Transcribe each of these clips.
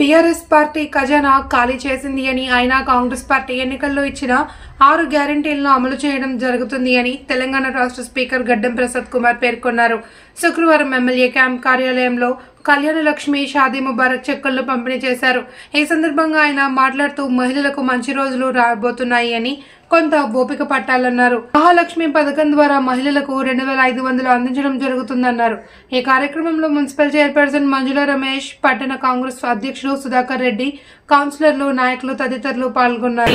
TRS party ఖజానా ఖాళీ చేసింది అని అయినా కాంగ్రెస్ పార్టీ ఎన్నికల్లో ఇచ్చిన 6 గ్యారెంటీలను అమలు చేయడం జరుగుతుంది అని తెలంగాణ రాష్ట్ర స్పీకర్ గడ్డం ప్రసాద్ కుమార్ పేర్కొన్నారు. శుక్రవారం ఎమ్మెల్యే క్యాంప్ కార్యాలయంలో కళ్యాణ లక్ష్మి షాదీ ముబారక్ చెక్కులను పంపిణీ చేశారు. ఈ సందర్భంగా ఆయన మాట్లాడుతూ మహిళలకు మంచి రోజులు రాబోతున్నాయి అని కొంత ఓపిక పట్టాలన్నారు. మహాలక్ష్మి పథకం ద్వారా మహిళలకు 2500 అందించడం జరుగుతుందన్నారు. ఈ కార్యక్రమంలో మున్సిపల్ చైర్పర్సన్ మంజుల రమేష్, పట్టణ కాంగ్రెస్ అధ్యక్షుడు సుధాకర్ రెడ్డి, కౌన్సిలర్లు, నాయకులు తదితరులు పాల్గొన్నారు.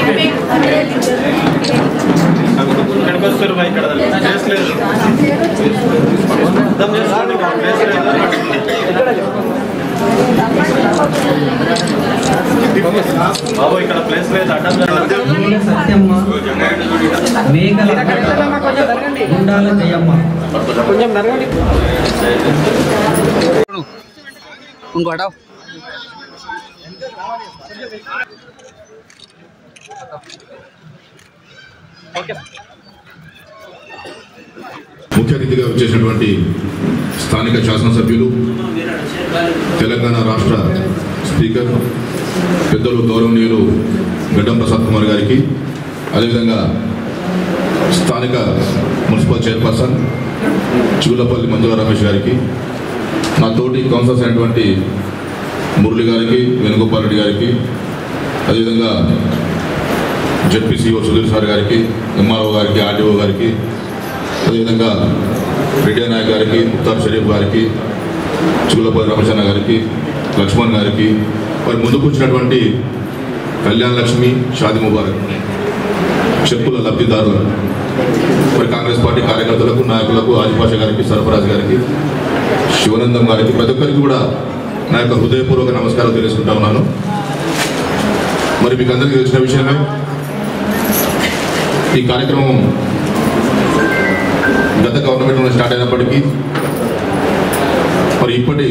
ముఖ్య అతిథిగా వచ్చేసినటువంటి స్థానిక శాసనసభ్యులు, తెలంగాణ రాష్ట్ర స్పీకర్ పెద్దలు గౌరవనీయులు గడ్డం ప్రసాద్ కుమార్ గారికి, అదేవిధంగా స్థానిక మున్సిపల్ చైర్పర్సన్ చిగులపల్లి మంజుల రమేష్ గారికి, నా తోటి కౌన్సిలర్స్ అయినటువంటి మురళి గారికి, వేణుగోపాల్ రెడ్డి గారికి, అదేవిధంగా జెడ్పీసీఓ సుధీర్ సార్ గారికి, ఎంఆర్ఓ గారికి, ఆర్డీఓ గారికి, అదేవిధంగా రెడ్డి నాయక్ గారికి, ముక్తార్ షరీఫ్ గారికి, చిగులపల్లి రమేషన్న గారికి, లక్ష్మణ్ గారికి, మరి ముందుకు వచ్చినటువంటి కళ్యాణ లక్ష్మి షాదీ ముబారక్ చెక్కుల లబ్ధిదారులు, మరి కాంగ్రెస్ పార్టీ కార్యకర్తలకు, నాయకులకు, ఆదిపాష గారికి, సరఫరాజ్ గారికి, శివనందం గారికి, ప్రతి ఒక్కరికి కూడా నా యొక్క హృదయపూర్వక నమస్కారం తెలుసుకుంటా ఉన్నాను. మరి మీకు అందరికీ తెలిసిన విషయమే, ఈ కార్యక్రమం గత గవర్నమెంట్లో స్టార్ట్ అయినప్పటికీ మరి ఇప్పటి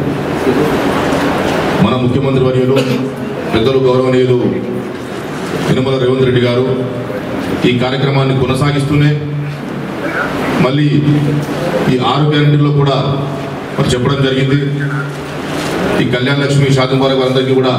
మన ముఖ్యమంత్రి వర్యులు పెద్దలు గౌరవనీయులు యనమల రేవంత్ రెడ్డి గారు ఈ కార్యక్రమాన్ని కొనసాగిస్తూనే మళ్ళీ ఈ 6 గ్యారెంటీల్లో కూడా మరి చెప్పడం జరిగింది. ఈ కళ్యాణ లక్ష్మి షాదీ ముబారక్ వారందరికీ కూడా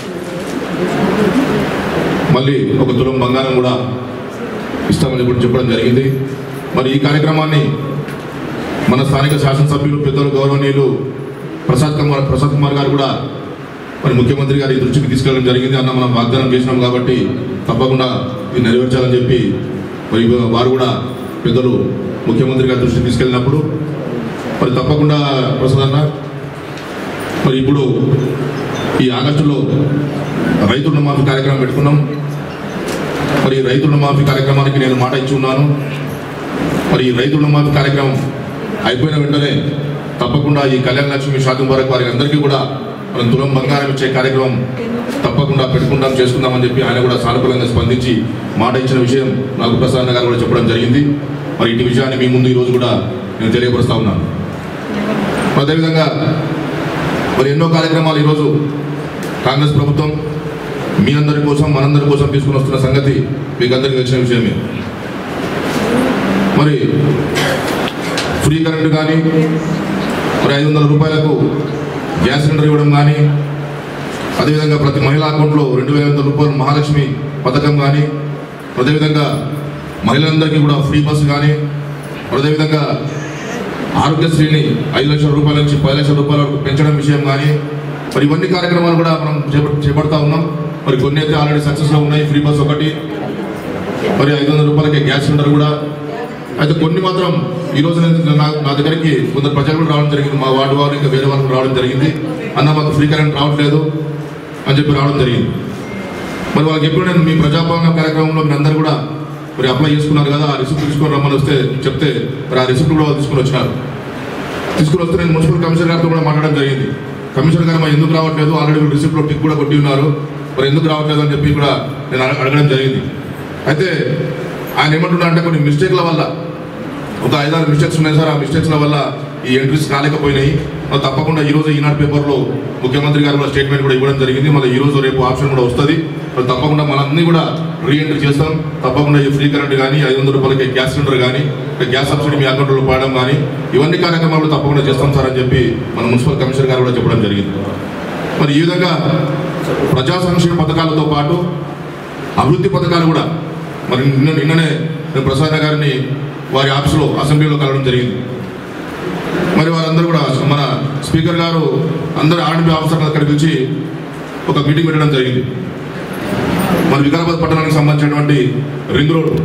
మళ్ళీ 1 తులం బంగారం కూడా ఇస్తామని కూడా చెప్పడం జరిగింది. మరి ఈ కార్యక్రమాన్ని మన స్థానిక శాసనసభ్యులు పెద్దలు గౌరవనీయులు ప్రసాద్ కుమార్ గారు కూడా మరి ముఖ్యమంత్రి గారి దృష్టికి తీసుకెళ్ళడం జరిగింది. అన్న మనం వాగ్దానం చేసినాం కాబట్టి తప్పకుండా ఇది నెరవేర్చాలని చెప్పి మరి వారు కూడా పెద్దలు ముఖ్యమంత్రి గారి దృష్టికి తీసుకెళ్ళినప్పుడు మరి తప్పకుండా ప్రసాద్ అన్న మరి ఇప్పుడు ఈ ఆగస్టులో రైతు రుణమాఫీ కార్యక్రమం పెట్టుకున్నాం. మరి రైతు రుణమాఫీ కార్యక్రమానికి నేను మాట ఇచ్చి ఉన్నాను. మరి ఈ రైతు రుణమాఫీ కార్యక్రమం అయిపోయిన వెంటనే తప్పకుండా ఈ కళ్యాణ లక్ష్మి షాదీ ముబారక్ వారికి అందరికీ కూడా మనం తులం బంగారం ఇచ్చే కార్యక్రమం తప్పకుండా పెట్టుకుంటాం, చేసుకుందామని చెప్పి ఆయన కూడా సానుకూలంగా స్పందించి మాట ఇచ్చిన విషయం నాకు ప్రసాద్ గారు కూడా చెప్పడం జరిగింది. మరి ఇటు విషయాన్ని మీ ముందు ఈరోజు కూడా నేను తెలియపరుస్తా ఉన్నాను. అదేవిధంగా మరి ఎన్నో కార్యక్రమాలు ఈరోజు కాంగ్రెస్ ప్రభుత్వం మీ అందరి కోసం, మనందరి కోసం తీసుకుని వస్తున్న సంగతి మీకు అందరికీ తెలిసిన విషయమే. మరి ఫ్రీ కరెంటు కానీ, మరి 500 రూపాయలకు గ్యాస్ సిలిండర్ ఇవ్వడం కానీ, అదేవిధంగా ప్రతి మహిళా అకౌంట్లో 2500 రూపాయలు మహాలక్ష్మి పథకం కానీ, అదేవిధంగా మహిళలందరికీ కూడా ఫ్రీ బస్సు కానీ, అదేవిధంగా ఆరోగ్యశ్రీని 5 లక్షల రూపాయల నుంచి 10 లక్షల రూపాయల వరకు పెంచడం విషయం కానీ, మరి ఇవన్నీ కార్యక్రమాలు కూడా మనం చేపడతా ఉన్నాం. మరి కొన్ని అయితే ఆల్రెడీ సక్సెస్లో ఉన్నాయి. ఫ్రీ బస్ ఒకటి, మరి 500 రూపాయలకి గ్యాస్ సిలిండర్ కూడా. అయితే కొన్ని మాత్రం ఈరోజు నా దగ్గరికి కొందరు ప్రజలు కూడా రావడం జరిగింది. మా వార్డు వారు ఇంకా వేరే వాళ్ళు రావడం జరిగింది. అన్న మాకు ఫ్రీ కరెంట్ రావట్లేదు అని చెప్పి రావడం జరిగింది. మరి వాళ్ళకి ఎప్పుడు నేను మీ ప్రజాపాలన కార్యక్రమంలో మీరు అందరూ కూడా మరి అప్లై చేసుకున్నారు కదా, ఆ రిసిప్ట్ తీసుకొని రమ్మని చెప్తే మరి ఆ రిసిప్ట్ కూడా వాళ్ళు తీసుకుని వచ్చినారు. తీసుకుని వస్తే నేను మున్సిపల్ కమిషనర్ గారితో కూడా మాట్లాడడం జరిగింది. కమిషనర్ గారు మరి ఎందుకు రావట్లేదు, ఆల్రెడీ రిసిప్ట్లో టిక్ కూడా కొట్టి ఉన్నారు, మరి ఎందుకు రావట్లేదు అని చెప్పి కూడా నేను అడగడం జరిగింది. అయితే ఆయన ఏమంటున్నా అంటే కొన్ని మిస్టేక్ల వల్ల ఒక 5-6 మిస్టేక్స్ ఉన్నాయి సార్, ఆ మిస్టేక్స్ల వల్ల ఈ ఎంట్రీస్ కాలేకపోయినాయి. తప్పకుండా ఈరోజు ఈనాడు పేపర్లో ముఖ్యమంత్రి గారు కూడా స్టేట్మెంట్ కూడా ఇవ్వడం జరిగింది. మళ్ళీ ఈరోజు రేపు ఆప్షన్ కూడా వస్తుంది. తప్పకుండా మనందరినీ కూడా రీఎంట్రీ చేస్తాం. తప్పకుండా ఈ ఫ్రీ కరెంట్ కానీ, 500 రూపాయలకి గ్యాస్ సిలిండర్ కానీ, గ్యాస్ సబ్సిడీ మీ అకౌంట్లో పడడం కానీ, ఇవన్నీ కార్యక్రమాలు తప్పకుండా చేస్తాం సార్ అని చెప్పి మన మున్సిపల్ కమిషనర్ గారు కూడా చెప్పడం జరిగింది. మరి ఈ విధంగా ప్రజా సంక్షేమ పథకాలతో పాటు అభివృద్ధి పథకాలు కూడా మరి నిన్ననే ప్రసాద్ గారిని వారి ఆఫీసులో అసెంబ్లీలో కలవడం జరిగింది. మరి వారందరూ కూడా మన స్పీకర్ గారు అందరు ఆర్ఎండ్బి ఆఫీసర్లు అక్కడికి పిలిచి ఒక మీటింగ్ పెట్టడం జరిగింది. మన వికారాబాద్ పట్టణానికి సంబంధించినటువంటి రింగ్ రోడ్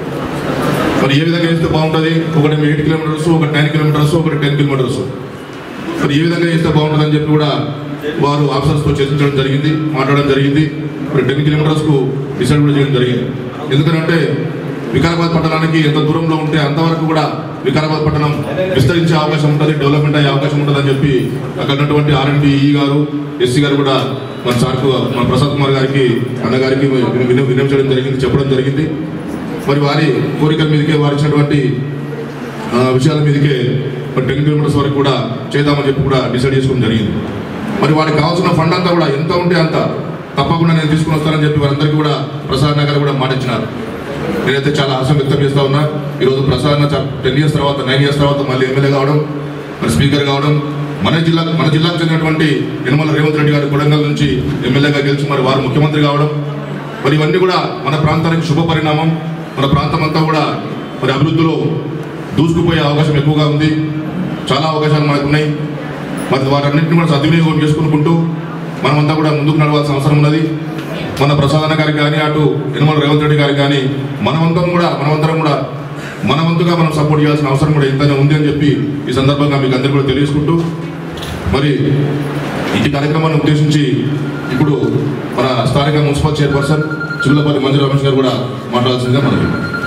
మరి ఏ విధంగా వేస్తే బాగుంటుంది, ఒకటి 8 కిలోమీటర్స్, ఒకటి 9 కిలోమీటర్స్, ఒకటి 10 కిలోమీటర్స్, మరి ఏ విధంగా వేస్తే బాగుంటుంది అని చెప్పి కూడా వారు ఆఫీసర్స్తో చర్చించడం జరిగింది, మాట్లాడడం జరిగింది. మరి 10 కిలోమీటర్స్కు డిసైడ్ కూడా చేయడం జరిగింది. ఎందుకంటే వికారాబాద్ పట్టణానికి ఎంత దూరంలో ఉంటే అంతవరకు కూడా వికారాబాద్ పట్టణం విస్తరించే అవకాశం ఉంటుంది, డెవలప్మెంట్ అయ్యే అవకాశం ఉంటుంది అని చెప్పి అక్కడ ఉన్నటువంటి ఆర్ఎండ్బి గారు, ఎస్సీ గారు కూడా మన సార్కు, మన ప్రసాద్ కుమార్ గారికి, అన్నగారికి వినియోగించడం జరిగింది, చెప్పడం జరిగింది. మరి వారి కోరికల మీదకే, వారు ఇచ్చినటువంటి విషయాల మీదకే 10 కిలోమీటర్స్ వరకు కూడా చేద్దామని చెప్పి కూడా డిసైడ్ చేసుకోవడం జరిగింది. మరి వారికి కావాల్సిన ఫండ్ అంతా కూడా ఎంత ఉంటే అంత తప్పకుండా నేను తీసుకుని వస్తానని చెప్పి వారందరికీ కూడా ప్రసాద్ నగర్ కూడా మాట ఇచ్చినారు. నేనైతే చాలా ఆశ వ్యక్తం చేస్తూ ఉన్నా. ఈరోజు ప్రసాద్ 10 ఇయర్స్ తర్వాత, 9 ఇయర్స్ తర్వాత మళ్ళీ ఎమ్మెల్యే కావడం, మరి స్పీకర్ కావడం, మన జిల్లాకు చెందినటువంటి యనమల రేవంత్ రెడ్డి గారు కొడంగల్ నుంచి ఎమ్మెల్యేగా గెలిచి మరి వారు ముఖ్యమంత్రి కావడం, మరి ఇవన్నీ కూడా మన ప్రాంతానికి శుభ పరిణామం. మన ప్రాంతం అంతా కూడా మరి అభివృద్ధిలో దూసుకుపోయే అవకాశం ఎక్కువగా ఉంది. చాలా అవకాశాలు మనకు ఉన్నాయి. మరి వాటన్నింటినీ కూడా సద్వినియోగం చేసుకుంటూ మనమంతా కూడా ముందుకు నడవాల్సిన అవసరం ఉన్నది. మన ప్రసాద్ గారికి కానీ, అటు యనమల రేవంత్ రెడ్డి గారికి కానీ మనమంతరం కూడా మన వంతుగా మనం సపోర్ట్ చేయాల్సిన అవసరం కూడా ఎంతైనా ఉంది అని చెప్పి ఈ సందర్భంగా మీకు అందరికీ కూడా తెలియజేసుకుంటూ, మరి ఈ కార్యక్రమాన్ని ఉద్దేశించి ఇప్పుడు మన స్థానిక మున్సిపల్ చైర్పర్సన్ చిల్లపల్లి మంజు రమేష్ గారు కూడా మాట్లాడాల్సిందిగా మనకి.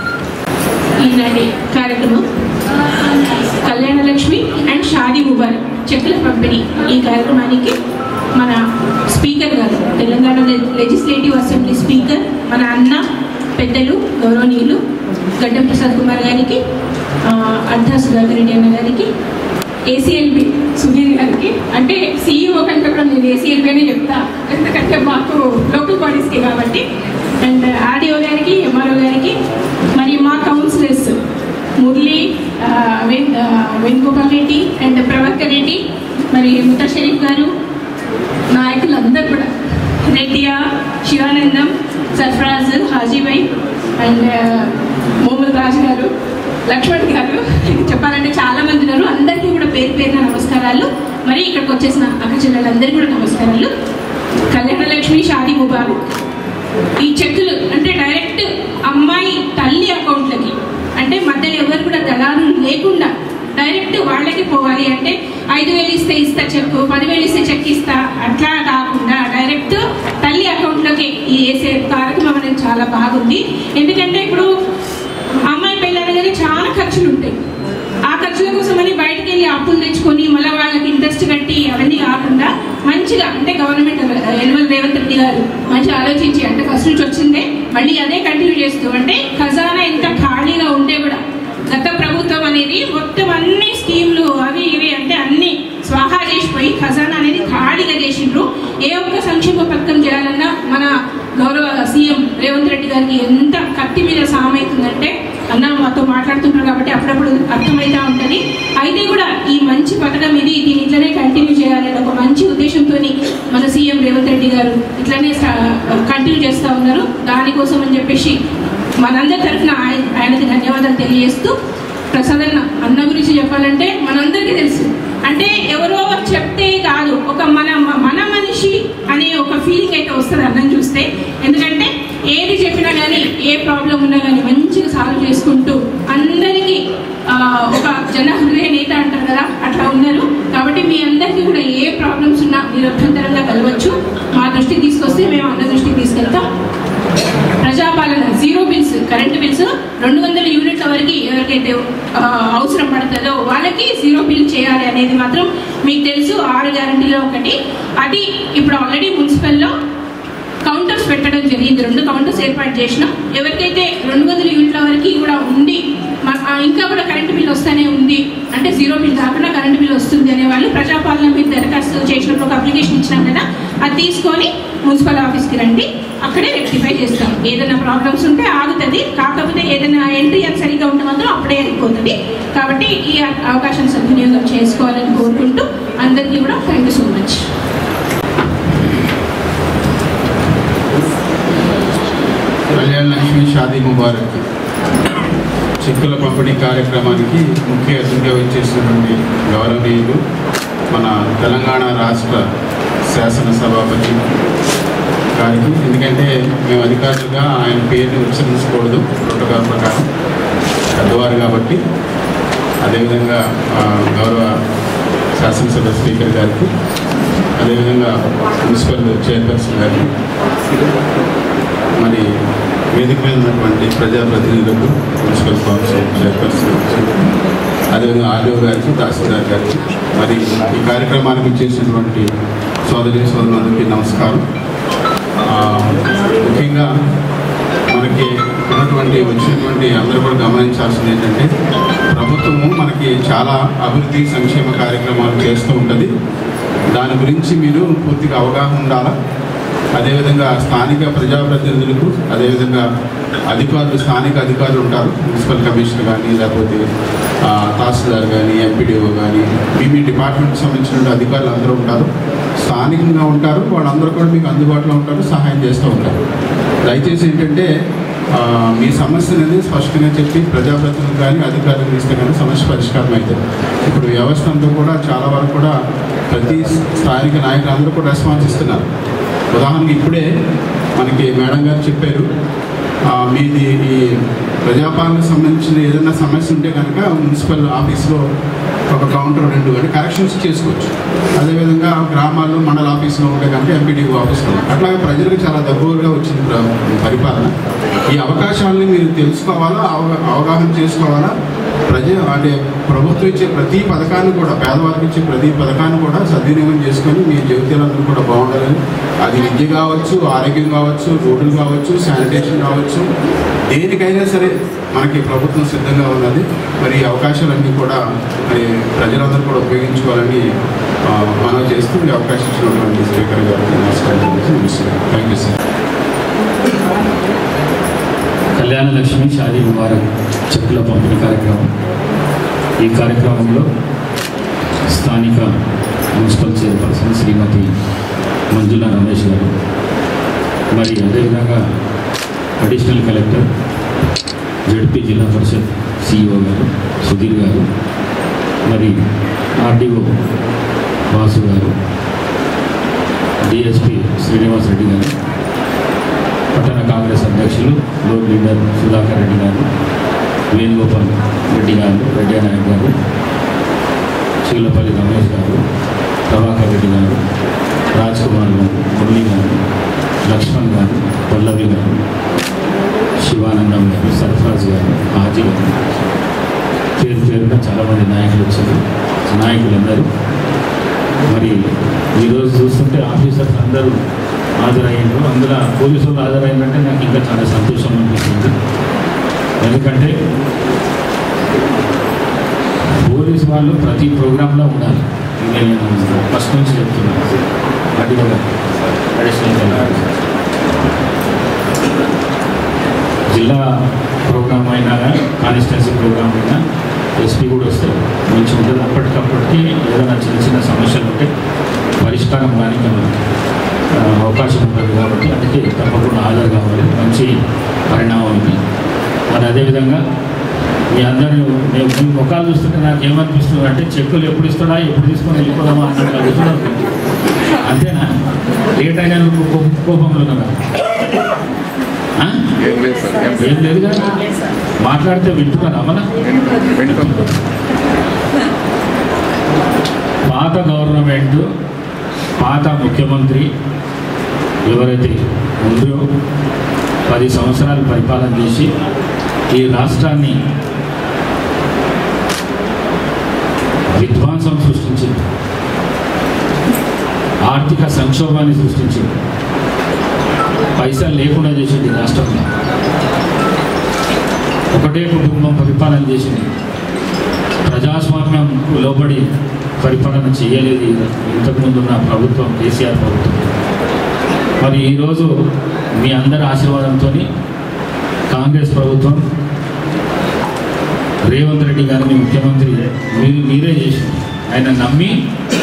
ఈనాటి కార్యక్రమం కళ్యాణ లక్ష్మి అండ్ షాదీ ముబారక్ చెక్కుల పంపిణీ. ఈ కార్యక్రమానికి మన స్పీకర్ గారు, తెలంగాణ లెజిస్లేటివ్ అసెంబ్లీ స్పీకర్, మన అన్న పెద్దలు గౌరవనీయులు గడ్డం ప్రసాద్ కుమార్ గారికి, అర్ధా సుధాకర్ రెడ్డి అన్న గారికి, ఏసీఎల్బి సుధీర్ గారికి, అంటే సీఈఓ కంటే కూడా నేను ఏసీఎల్బి అనే చెప్తా, ఎందుకంటే మాకు లోకల్ బాడీస్కి కాబట్టి, అండ్ ఆర్డీఓ గారికి, ఎంఆర్ఓ గారికి, మరియు మా కౌన్సిలర్స్ మురళి, వేణుగోపాల్ రెడ్డి అండ్ ప్రభాకర్ రెడ్డి, మరి ముతా షరీఫ్ గారు, నాయకులందరూ కూడా, రెడ్డియా, శివానందం, సర్ఫరాజ్, హాజీభాయ్ అండ్ మోహమ్మద్ రాజు గారు, లక్ష్మణ్ గారు, చెప్పాలంటే చాలా మంది ఉన్నారు. అందరికీ కూడా పేరు పేరున నమస్కారాలు. మరి ఇక్కడికి వచ్చేసిన అక్క చెల్లెలందరికీ కూడా నమస్కారాలు. కళ్యాణ లక్ష్మి షాదీ ముబారక్ ఈ చెక్కులు అంటే డైరెక్ట్ అమ్మాయి తల్లి అకౌంట్లకి, అంటే మధ్యలో ఎవరు కూడా దళాలు లేకుండా డైరెక్ట్ వాళ్ళకి పోవాలి. అంటే 5,000 ఇస్తా చెక్కు, 10,000 ఇస్తే చెక్ ఇస్తా, అట్లా కాకుండా డైరెక్ట్ తల్లి అకౌంట్లోకి ఈ వేసే కార్యక్రమం అనేది చాలా బాగుంది. ఎందుకంటే ఇప్పుడు అమ్మాయి పెళ్ళనగానే చాలా ఖర్చులు ఉంటాయి. ఆ ఖర్చుల కోసమని బయటకు వెళ్ళి అప్పులు తెచ్చుకొని మళ్ళీ వాళ్ళకి ఇంట్రెస్ట్ కట్టి అవన్నీ కాకుండా మంచిగా, అంటే గవర్నమెంట్ యనమల రేవంత్ రెడ్డి గారు మంచిగా ఆలోచించి, అంటే ఫస్ట్ నుంచి వచ్చిందే మళ్ళీ అదే కంటిన్యూ చేస్తూ, అంటే ఖజానా ఎంత ఖాళీగా ఉంటే కూడా గత ప్రభుత్వం అనేది మొత్తం అన్ని స్కీమ్లు అవి ఇవి అంటే అన్ని స్వాహా చేసిపోయి ఖజానా అనేది ఖాళీగా చేసిండ్రు. ఏ ఒక్క సంక్షేమ పథకం చేయాలన్నా మన గౌరవ సీఎం రేవంత్ రెడ్డి గారికి ఎంత కత్తి మీద సామైతుందంటే, అన్న మాతో మాట్లాడుతున్నారు కాబట్టి అప్పుడప్పుడు అర్థమవుతూ ఉంటుంది. అయితే కూడా ఈ మంచి పథకం ఇది, దీని ఇట్లనే కంటిన్యూ చేయాలని ఒక మంచి ఉద్దేశంతో మన సీఎం రేవంత్ రెడ్డి గారు ఇట్లనే కంటిన్యూ చేస్తూ ఉన్నారు. దానికోసం అని చెప్పేసి మనందరి తరఫున ఆయనకి ధన్యవాదాలు తెలియజేస్తూ, ప్రసాద్ అన్న గురించి చెప్పాలంటే మనందరికీ తెలుసు. అంటే ఎవరో చెప్తే కాదు, ఒక మన మనిషి అనే ఒక ఫీలింగ్ అయితే వస్తుంది అన్నం చూస్తే. ఎందుకంటే ఏది చెప్పినా కానీ, ఏ ప్రాబ్లం ఉన్నా కానీ మంచిగా సాల్వ్ చేసుకుంటూ అందరికీ ఒక జనహృదయ నేత అంటారు కదా, అట్లా ఉన్నారు. కాబట్టి మీ అందరికీ కూడా ఏ ప్రాబ్లమ్స్ ఉన్నా మీరు అభ్యంతరంగా కలవచ్చు. మా దృష్టికి తీసుకొస్తే మేము అన్న దృష్టికి తీసుకెళ్తాం. ప్రజాపాలన, 0 బిల్స్, కరెంటు బిల్స్ 200 యూనిట్ల వరకు ఎవరికైతే అవసరం పడుతుందో వాళ్ళకి 0 బిల్ చేయాలి అనేది మాత్రం మీకు తెలుసు. 6 గ్యారంటీలో ఒకటి అది. ఇప్పుడు ఆల్రెడీ మున్సిపల్లో కౌంటర్స్ పెట్టడం జరిగింది, 2 కౌంటర్స్ ఏర్పాటు చేసినాం. ఎవరికైతే 200 యూనిట్ల వరకు కూడా ఉండి ఇంకా కూడా కరెంటు బిల్ వస్తూనే ఉంది, అంటే 0 బిల్ కాకుండా కరెంటు బిల్ వస్తుంది అనే వాళ్ళు ప్రజాపాలన మీద దరఖాస్తు చేసినప్పుడు ఒక అప్లికేషన్ ఇచ్చినాం కదా, అది తీసుకొని మున్సిపల్ ఆఫీస్కి రండి, అక్కడే రెక్టిఫై చేస్తాం. ఏదైనా ప్రాబ్లమ్స్ ఉంటే ఆగుతుంది, కాకపోతే ఏదైనా ఎంట్రీ అది సరిగ్గా ఉంటే మాత్రం అప్పుడే అయిపోతుంది. కాబట్టి ఈ అవకాశం సద్వినియోగం చేసుకోవాలని కోరుకుంటూ అందరికీ కూడా థ్యాంక్ యూ సో మచ్. కళ్యాణ లక్ష్మి షాదీ ముబారక్ చెక్కుల పంపిణీ కార్యక్రమానికి ముఖ్య అతిథిగా వచ్చేసినటువంటి గౌరవనీయులు మన తెలంగాణ రాష్ట్ర శాసనసభాపతి గారికి, ఎందుకంటే మేము అధికారులుగా ఆయన పేరుని ఉచ్చరించకూడదు ప్రోటోకాల్ ప్రకారం, పెద్దవారు కాబట్టి. అదేవిధంగా గౌరవ శాసనసభ స్పీకర్ గారికి, అదేవిధంగా మున్సిపల్ చైర్పర్సన్ గారికి, మరి వేదిక మీద ఉన్నటువంటి ప్రజాప్రతినిధులకు, మున్సిపల్ కౌన్సిల్ చైర్పర్సన్, అదేవిధంగా ఆర్డీఓ గారికి, తహసీల్దార్ గారికి, మరి ఈ కార్యక్రమానికి చేసినటువంటి సోదరులందరికీ నమస్కారం. ముఖ్యంగా మనకి వచ్చినటువంటి అందరూ కూడా గమనించాల్సింది ఏంటంటే, ప్రభుత్వము మనకి చాలా అభివృద్ధి సంక్షేమ కార్యక్రమాలు చేస్తూ ఉంటుంది. దాని గురించి మీరు పూర్తిగా అవగాహన ఉండాలా. అదేవిధంగా స్థానిక ప్రజాప్రతినిధులకు, అదేవిధంగా అధికారులు, స్థానిక అధికారులు ఉంటారు, మున్సిపల్ కమిషనర్ కానీ, లేకపోతే తహసీల్దార్ కానీ, ఎంపీడీఓ కానీ, మీ డిపార్ట్మెంట్కి సంబంధించిన అధికారులు అందరూ ఉంటారు, స్థానికంగా ఉంటారు. వాళ్ళందరూ కూడా మీకు అందుబాటులో ఉంటారు, సహాయం చేస్తూ ఉంటారు. దయచేసి ఏంటంటే మీ సమస్య అనేది స్పష్టంగా చెప్పి ప్రజాప్రతినిధులు కానీ అధికారులు ఇస్తే కానీ సమస్య పరిష్కారం అవుతుంది. ఇప్పుడు వ్యవస్థ అంతా కూడా చాలా వరకు కూడా ప్రతి స్థానిక నాయకులు అందరూ కూడా రెస్పాన్స్ ఇస్తున్నారు. ఉదాహరణకి ఇప్పుడే మనకి మేడం గారు చెప్పారు, మీది ఈ ప్రజాపాలనకు సంబంధించిన ఏదైనా సమస్య ఉంటే కనుక మున్సిపల్ ఆఫీస్లో ఒక కౌంటర్ 2 కానీ కరెక్షన్స్ చేసుకోవచ్చు. అదేవిధంగా గ్రామాల్లో మండల ఆఫీస్లో ఉంటే కనుక ఎంపీడీఓ ఆఫీస్లో, అట్లాగే ప్రజలకు చాలా దగ్గరగా వచ్చింది పరిపాలన. ఈ అవకాశాలని మీరు తెలుసుకోవాలా, అవగాహన చేసుకోవాలా. అంటే ప్రభుత్వం ఇచ్చే ప్రతి పథకాన్ని కూడా, పేదవారికి ఇచ్చే ప్రతి పథకాన్ని కూడా సద్వినియోగం చేసుకొని మీ జీవితాలందరూ కూడా బాగుండాలని, అది విద్య కావచ్చు, ఆరోగ్యం కావచ్చు, రోడ్లు కావచ్చు, శానిటేషన్ కావచ్చు, దేనికైనా సరే మనకి ప్రభుత్వం సిద్ధంగా ఉన్నది. మరి ఈ అవకాశాలన్నీ కూడా మరి ప్రజలందరూ కూడా ఉపయోగించుకోవాలని మనం చేస్తూ ఈ అవకాశం ఇచ్చినటువంటి స్పీకర్ గారికి నమస్కారం. Thank you sir. Kalyana Lakshmi Shaadi Mubarak చెక్కుల పంపిణీ కార్యక్రమం. ఈ కార్యక్రమంలో స్థానిక మున్సిపల్ చైర్పర్సన్ శ్రీమతి మంజుల రమేష్ గారు, మరి అదేవిధంగా అడిషనల్ కలెక్టర్, జడ్పీ జిల్లా పరిషత్ సిఇఓ గారు సుధీర్ గారు, మరి ఆర్డీఓ వాసు గారు, డిఎస్పీ శ్రీనివాస్ రెడ్డి గారు, పట్టణ కాంగ్రెస్ అధ్యక్షులు లోక్ లీడర్ సుధాకర్ రెడ్డి గారు, వేణుగోపాల్ రెడ్డి గారు, రెడ్డి నాయక్ గారు, చీలపల్లి రమేష్ గారు, ప్రభాకర్ రెడ్డి గారు, రాజ్ కుమార్ గారు, మురళి గారు, లక్ష్మణ్ గారు, పల్లవి గారు, శివానందం గారు, సర్ఫరాజ్ గారు, హాజీ గారు, పేరుగా చాలామంది నాయకులు వచ్చారు. నాయకులందరూ మరి ఈరోజు చూస్తుంటే ఆఫీసర్స్ అందరూ హాజరయ్యారు. అందులో పోలీసు వాళ్ళు హాజరైందంటే నాకు ఇంకా చాలా సంతోషం అనిపిస్తుంది. ఎందుకంటే పోలీసు వాళ్ళు ప్రతి ప్రోగ్రాంలో ఉండాలి. నేను ఫస్ట్ నుంచి చెప్తున్నాను. అది కూడా అడిషనల్ జిల్లా ప్రోగ్రామ్ అయినా, కాన్స్టిట్యున్సీ ప్రోగ్రామ్ అయినా ఎస్పీ కూడా వస్తారు, మంచిగా ఉంటుంది. అప్పటికప్పటికి ఏదైనా చిన్న చిన్న సమస్యలు ఉంటే పరిష్కారం కానీ అవకాశం ఉంటుంది. కాబట్టి అందుకే తప్పకుండా హాజరు కావాలి. మంచి పరిణామం ఉంది. మరి అదేవిధంగా మీ అందరూ మీ ముఖాలు చూస్తుంటే నాకు ఏమనిపిస్తుంది అంటే, చెక్కులు ఎప్పుడు ఇస్తాడా, ఎప్పుడు తీసుకొని వెళ్ళిపోదామా అన్నట్టు అడుగుతున్నాను. అంతేనా? లేట్ అయినా కోపంలో కదా? ఏం లేదు కదా? మాట్లాడితే వింటున్నారా? మన పాత గవర్నమెంట్, పాత ముఖ్యమంత్రి ఎవరైతే ఉందో 10 సంవత్సరాలు పరిపాలన చేసి ఈ రాష్ట్రాన్ని విధ్వంసం సృష్టించింది, ఆర్థిక సంక్షోభాన్ని సృష్టించింది, పైసలు లేకుండా చేసింది. రాష్ట్రంలో ఒకటే కుటుంబం పరిపాలన చేసింది. ప్రజాస్వామ్యంకు లోబడి పరిపాలన చేయలేదు ఇంతకుముందున్న ప్రభుత్వం, కేసీఆర్ ప్రభుత్వం. మరి ఈరోజు మీ అందరి ఆశీర్వాదంతో కాంగ్రెస్ ప్రభుత్వం రేవంత్ రెడ్డి గారిని ముఖ్యమంత్రి మీరే చేసింది. ఆయన నమ్మి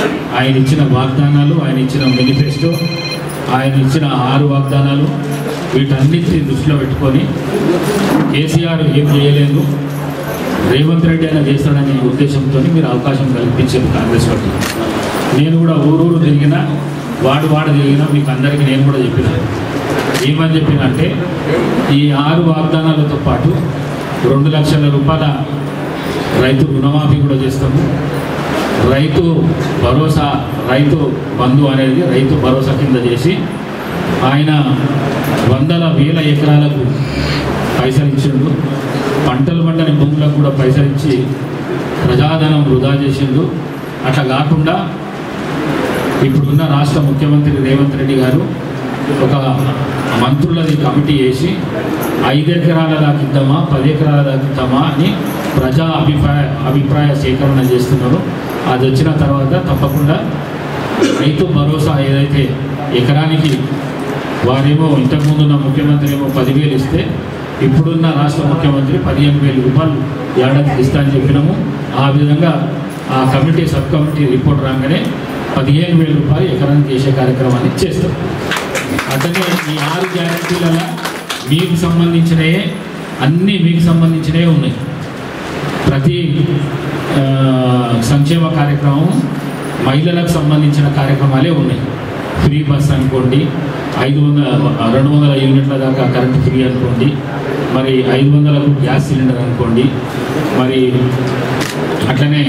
ఆయన ఇచ్చిన వాగ్దానాలు, ఆయన ఇచ్చిన మేనిఫెస్టో, ఆయన ఇచ్చిన 6 వాగ్దానాలు వీటన్నిటిని దృష్టిలో పెట్టుకొని కేసీఆర్ ఏం చేయలేదు, రేవంత్ రెడ్డి అయినా చేస్తాడనే ఉద్దేశంతో మీరు అవకాశం కల్పించారు కాంగ్రెస్ పార్టీ. నేను కూడా ఊరూరు తిరిగినా, వాడు తిరిగినా మీకు అందరికీ నేను కూడా చెప్పిన ఏమని చెప్పిన అంటే, ఈ 6 వాగ్దానాలతో పాటు 2 లక్షల రూపాయల రైతు రుణమాఫీ కూడా చేస్తాము. రైతు భరోసా, రైతు బంధు అనేది రైతు భరోసా కింద చేసి ఆయన వందల వేల ఎకరాలకు పైసలు ఇచ్చిండు. పంటలు పండని భూములకు కూడా పైసలు ఇచ్చి ప్రజాధనం వృధా చేసిండు. అట్లా కాకుండా ఇప్పుడున్న రాష్ట్ర ముఖ్యమంత్రి రేవంత్ రెడ్డి గారు ఒక మంత్రులది కమిటీ వేసి 5 ఎకరాల దాకా ఇద్దామా 10 ఎకరాల దాకా ఇద్దామా అని ప్రజా అభిప్రాయ సేకరణ చేస్తున్నారు. అది వచ్చిన తర్వాత తప్పకుండా రైతు భరోసా ఏదైతే ఎకరానికి వారేమో ఇంతకుముందున్న ముఖ్యమంత్రి ఏమో 10,000 ఇస్తే ఇప్పుడున్న రాష్ట్ర ముఖ్యమంత్రి 15,000 రూపాయలు ఏడాదికి ఇస్తా అని చెప్పినాము. ఆ విధంగా ఆ కమిటీ సబ్ కమిటీ రిపోర్ట్ రాగానే 15,000 రూపాయలు ఎకరానికి చేసే కార్యక్రమాన్ని చేస్తాం. అట్లనే ఈ 6 గ్యారెంటీలలో మీకు సంబంధించినవే అన్నీ మీకు సంబంధించినవే ఉన్నాయి. ప్రతి సంక్షేమ కార్యక్రమం మహిళలకు సంబంధించిన కార్యక్రమాలే ఉన్నాయి. ఫ్రీ బస్ అనుకోండి, 200 యూనిట్ల దాకా కరెంట్ ఫ్రీ అనుకోండి, మరి 500కు గ్యాస్ సిలిండర్ అనుకోండి, మరి అట్లనే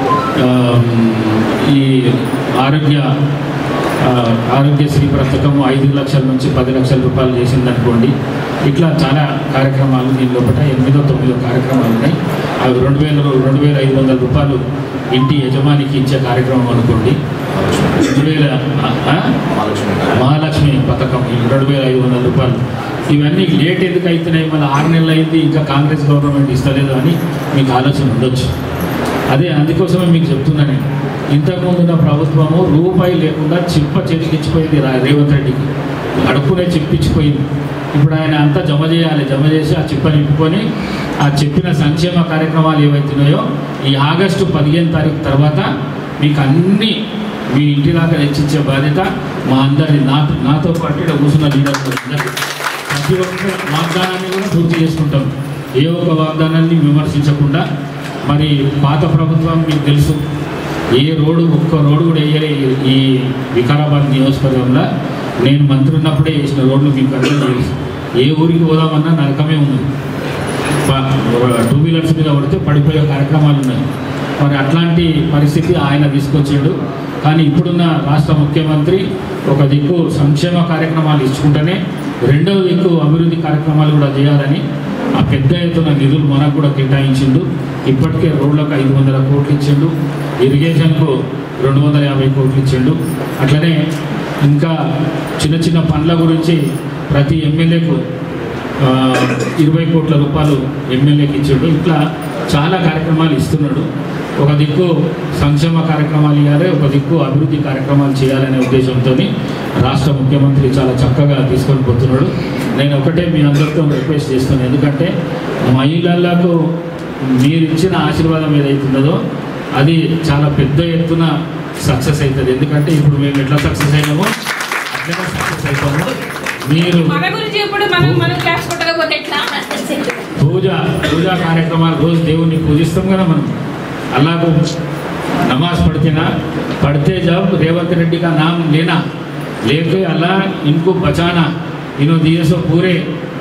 ఈ ఆరోగ్యశ్రీ పథకం 5 లక్షల నుంచి 10 లక్షల రూపాయలు చేసిందనుకోండి. ఇట్లా చాలా కార్యక్రమాలు దీని లోపల 8, 9 కార్యక్రమాలు ఉన్నాయి. అవి 2,500 రూపాయలు ఇంటి యజమానికి ఇచ్చే కార్యక్రమం అనుకోండి. 2000 మహాలక్ష్మి పథకం 2,500 రూపాయలు. ఇవన్నీ లేట్ ఎందుకు అవుతున్నాయి, మళ్ళీ 6 నెలలు అయింది ఇంకా కాంగ్రెస్ గవర్నమెంట్ ఇస్తలేదు అని మీకు ఆలోచన ఉండొచ్చు. అందుకోసమే మీకు చెప్తున్నాను. ఇంతకుముందున్న ప్రభుత్వము రూపాయి లేకుండా చిప్ప చేతికిచ్చిపోయింది రేవంత్ రెడ్డికి, అడుపునే చిప్పిచ్చిపోయింది. ఇప్పుడు ఆయన అంతా జమ చేయాలి, జమ చేసి ఆ చిప్ప నింపుకొని ఆ చెప్పిన సంక్షేమ కార్యక్రమాలు ఏవైతున్నాయో ఈ ఆగస్టు 15 తారీఖు తర్వాత మీకు అన్నీ మీ ఇంటి దాకా తెచ్చిచ్చే బాధ్యత మా అందరిది. నాతో పాటు ఇక్కడ కూర్చున్న లీడర్స్ అందరికీ ప్రతి ఒక్క వాగ్దానాన్ని కూడా పూర్తి చేసుకుంటాం. ఏ ఒక్క వాగ్దానాన్ని విమర్శించకుండా. మరి పాత ప్రభుత్వం మీకు తెలుసు, ఒక్క రోడ్డు కూడా వేయలే ఈ వికారాబాద్ నియోజకవర్గంలో. నేను మంత్రి ఉన్నప్పుడే వేసిన రోడ్లు మీకు అందరూ తెలుసు. ఏ ఊరికి పోదామన్నా నరకమే ఉంది. 2 వీలర్స్ మీద పడితే పడిపోయే కార్యక్రమాలు ఉన్నాయి. మరి అట్లాంటి పరిస్థితి ఆయన తీసుకొచ్చాడు. కానీ ఇప్పుడున్న రాష్ట్ర ముఖ్యమంత్రి ఒక దిక్కు సంక్షేమ కార్యక్రమాలు ఇచ్చుకుంటేనే రెండవ దిక్కు అభివృద్ధి కార్యక్రమాలు కూడా చేయాలని ఆ పెద్ద ఎత్తున నిధులు మనకు కూడా కేటాయించిండు. ఇప్పటికే రోడ్లకు 500 కోట్లు ఇచ్చిండు, ఇరిగేషన్కు 250 కోట్లు ఇచ్చిండు. అట్లనే ఇంకా చిన్న చిన్న పనుల గురించి ప్రతి ఎమ్మెల్యేకు 20 కోట్ల రూపాయలు ఎమ్మెల్యేకి ఇచ్చాడు. ఇట్లా చాలా కార్యక్రమాలు ఇస్తున్నాడు. ఒక దిక్కు సంక్షేమ కార్యక్రమాలు ఇవ్వాలి, ఒక దిక్కు అభివృద్ధి కార్యక్రమాలు చేయాలనే ఉద్దేశంతో రాష్ట్ర ముఖ్యమంత్రి చాలా చక్కగా తీసుకొని పోతున్నాడు. నేను ఒకటే మీ అందరితో రిక్వెస్ట్ చేస్తున్నాను. ఎందుకంటే మహిళలకు మీరు ఇచ్చిన ఆశీర్వాదం ఏదైతుందో అది చాలా పెద్ద ఎత్తున సక్సెస్ అవుతుంది. ఎందుకంటే ఇప్పుడు మేము ఎట్లా సక్సెస్ అయినామో అట్లనే సక్సెస్ అవుతాము. మీరు పూజా కార్యక్రమాలు రోజు దేవుణ్ణి పూజిస్తాం కదా మనం. अल्लाह को नमाज पढ़ते जब रेवंत रेड्डी का नाम लेना लेके अल्लाह इनको बचाना, इन्होंने दिए सो पूरे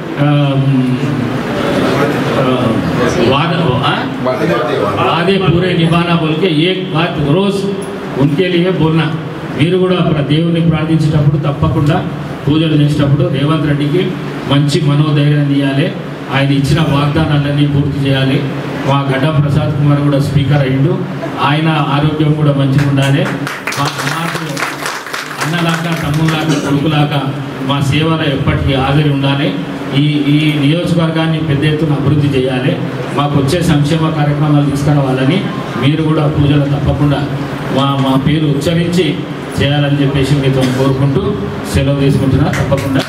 वादे पूरे निभाना बोल के एक बात रोज उनके लिए बोलना। మీరు కూడా దేవుని ప్రార్థించేటప్పుడు తప్పకుండా పూజలు చేసేటప్పుడు రేవంత్ రెడ్డికి మంచి మనోధైర్యాన్ని ఇవ్వాలి, ఆయన ఇచ్చిన వాగ్దానాలన్నీ పూర్తి చేయాలి। మా గడ్డం ప్రసాద్ కుమార్ కూడా స్పీకర్ అయ్యిండు, ఆయన ఆరోగ్యం కూడా మంచిగా ఉండాలి। మాకు అన్నలాగా తమ్ములాగా కొడుకులాగా మా సేవలో ఎప్పటికీ హాజరు ఉండాలి। ఈ నియోజకవర్గాన్ని పెద్ద ఎత్తున అభివృద్ధి చేయాలి, మాకు వచ్చే సంక్షేమ కార్యక్రమాలు తీసుకురావాలని మీరు కూడా పూజలు తప్పకుండా మా పేరు ఉచ్చరించి చేయాలని చెప్పేసి మీతో కోరుకుంటూ సెలవు తీసుకుంటున్నా। తప్పకుండా